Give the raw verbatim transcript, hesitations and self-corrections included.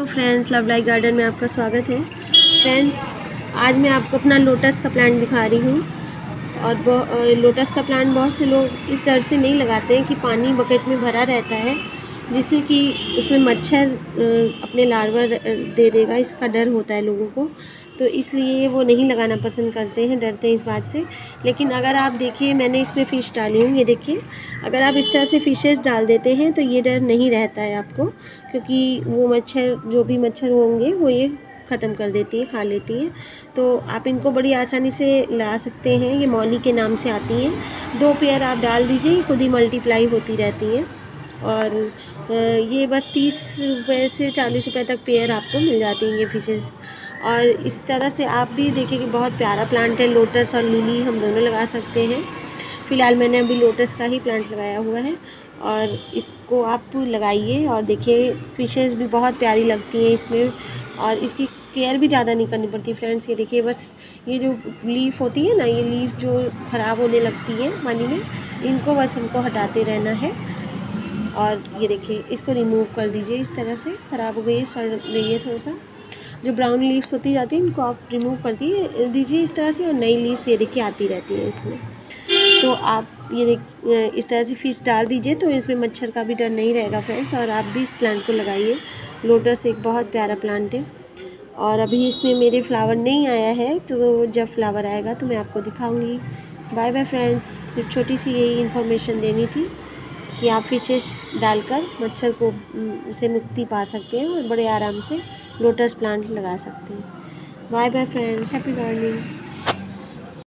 Hello friends, love like garden में आपका स्वागत है। फ्रेंड्स, आज मैं आपको अपना लोटस का प्लांट दिखा रही हूँ। और लोटस का प्लांट बहुत से लोग इस डर से नहीं लगाते हैं कि पानी बकेट में भरा रहता है, जिससे कि उसमें मच्छर अपने लार्वा दे देगा, इसका डर होता है लोगों को। तो इसलिए वो नहीं लगाना पसंद करते हैं, डरते हैं इस बात से। लेकिन अगर आप देखिए, मैंने इसमें फ़िश डाली हूँ, ये देखिए। अगर आप इस तरह से फ़िशेस डाल देते हैं तो ये डर नहीं रहता है आपको, क्योंकि वो मच्छर, जो भी मच्छर होंगे वो ये ख़त्म कर देती है, खा लेती हैं। तो आप इनको बड़ी आसानी से ला सकते हैं। ये मॉली के नाम से आती हैं। दो पेयर आप डाल दीजिए, खुद ही मल्टीप्लाई होती रहती हैं। और ये बस तीस रुपये से चालीस रुपये तक पेयर आपको मिल जाती हैं ये फ़िशेस। और इस तरह से आप भी देखिए कि बहुत प्यारा प्लांट है। लोटस और लिली हम दोनों लगा सकते हैं। फ़िलहाल मैंने अभी लोटस का ही प्लांट लगाया हुआ है, और इसको आप लगाइए। और देखिए, फ़िशेस भी बहुत प्यारी लगती हैं इसमें, और इसकी केयर भी ज़्यादा नहीं करनी पड़ती। फ्रेंड्स, ये देखिए, बस ये जो लीफ होती है ना, ये लीफ जो ख़राब होने लगती है पानी में, इनको बस हमको हटाते रहना है। और ये देखिए, इसको रिमूव कर दीजिए। इस तरह से ख़राब हो गई है, सड़ रही है थोड़ा सा। जो ब्राउन लीव्स होती जाती हैं, इनको आप रिमूव कर दिए दीजिए इस तरह से, और नई लीव्स ये देखिए आती रहती है इसमें। तो आप ये देख इस तरह से फ़िश डाल दीजिए, तो इसमें मच्छर का भी डर नहीं रहेगा फ्रेंड्स। और आप भी इस प्लांट को लगाइए। लोटस एक बहुत प्यारा प्लांट है। और अभी इसमें मेरे फ्लावर नहीं आया है, तो जब फ्लावर आएगा तो मैं आपको दिखाऊंगी। Bye bye friends. सिर्फ छोटी सी यही इन्फॉर्मेशन देनी थी कि आप फ़िशेस डालकर मच्छर को से मुक्ति पा सकते हैं, और बड़े आराम से लोटस प्लांट लगा सकते हैं। Bye bye friends, happy gardening.